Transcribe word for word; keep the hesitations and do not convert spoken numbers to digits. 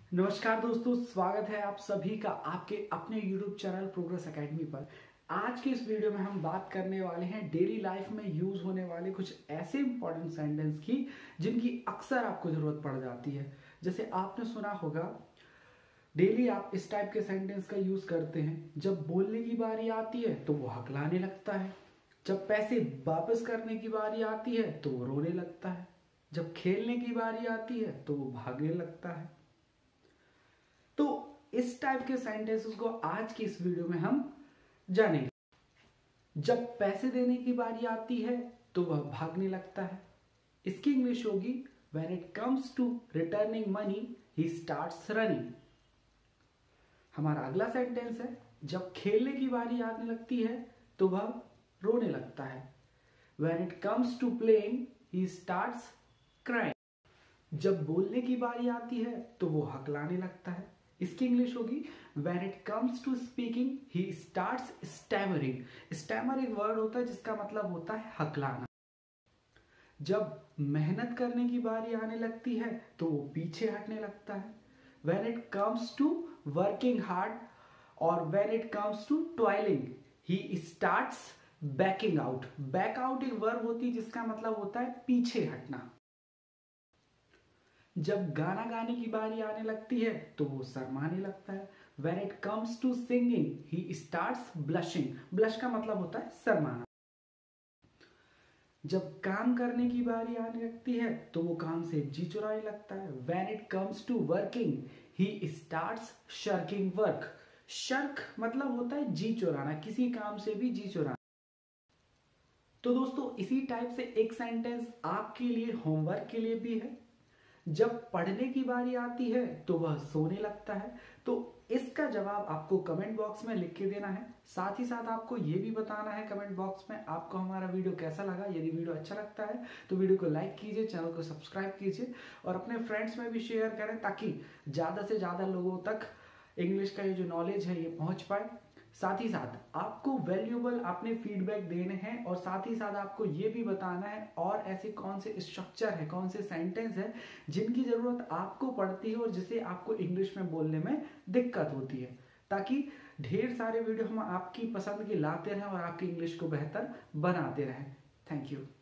नमस्कार दोस्तों, स्वागत है आप सभी का आपके अपने YouTube चैनल प्रोग्रेस एकेडमी पर। आज के इस वीडियो में हम बात करने वाले हैं डेली लाइफ में यूज होने वाले कुछ ऐसे इंपॉर्टेंट सेंटेंस की जिनकी अक्सर आपको जरूरत पड़ जाती है। जैसे आपने सुना होगा, डेली आप इस टाइप के सेंटेंस का यूज करते हैं। जब बोलने की बारी आती है तो वो हकलाने लगता है, जब पैसे वापस करने की बारी आती है तो वो रोने लगता है, जब खेलने की बारी आती है तो वो भागने लगता है। तो इस टाइप के सेंटेंसेस को आज की इस वीडियो में हम जानेंगे। जब पैसे देने की बारी आती है तो वह भागने लगता है। इसकी इंग्लिश होगी when it comes to returning money he starts running. हमारा अगला सेंटेंस है, जब खेलने की बारी आने लगती है तो वह रोने लगता है। When it comes to playing he starts crying. जब बोलने की बारी आती है तो वो हकलाने लगता है। इसकी इंग्लिश होगी when it comes to speaking he starts stammering. Stammer एक वर्ड होता है जिसका मतलब होता है हकलाना। जब मेहनत करने की बारी आने लगती है तो वो पीछे हटने लगता है। When it comes to working hard और when it comes to toiling he starts backing out. Back out एक वर्ब होती है जिसका मतलब होता है पीछे हटना। जब गाना गाने की बारी आने लगती है तो वो शर्माने लगता है। When it comes to singing, he starts blushing. Blush का मतलब होता है शर्माना। जब काम करने की बारी आने लगती है तो वो काम से जी चुराने लगता है। When it comes to working, he starts shirking work. Shirk मतलब होता है जी चुराना, किसी काम से भी जी चुराना। तो दोस्तों, इसी टाइप से एक सेंटेंस आपके लिए होमवर्क के लिए भी है। जब पढ़ने की बारी आती है तो वह सोने लगता है। तो इसका जवाब आपको कमेंट बॉक्स में लिख के देना है। साथ ही साथ आपको यह भी बताना है कमेंट बॉक्स में आपको हमारा वीडियो कैसा लगा। यदि वीडियो अच्छा लगता है तो वीडियो को लाइक कीजिए, चैनल को सब्सक्राइब कीजिए और अपने फ्रेंड्स में भी शेयर करें ताकि ज़्यादा से ज़्यादा लोगों तक इंग्लिश का ये जो नॉलेज है ये पहुँच पाए। साथ ही साथ आपको वैल्यूएबल अपने फीडबैक देने हैं और साथ ही साथ आपको ये भी बताना है और ऐसे कौन से स्ट्रक्चर है, कौन से सेंटेंस है जिनकी ज़रूरत आपको पड़ती है और जिसे आपको इंग्लिश में बोलने में दिक्कत होती है, ताकि ढेर सारे वीडियो हम आपकी पसंद के लाते रहें और आपकी इंग्लिश को बेहतर बनाते रहें। Thank you.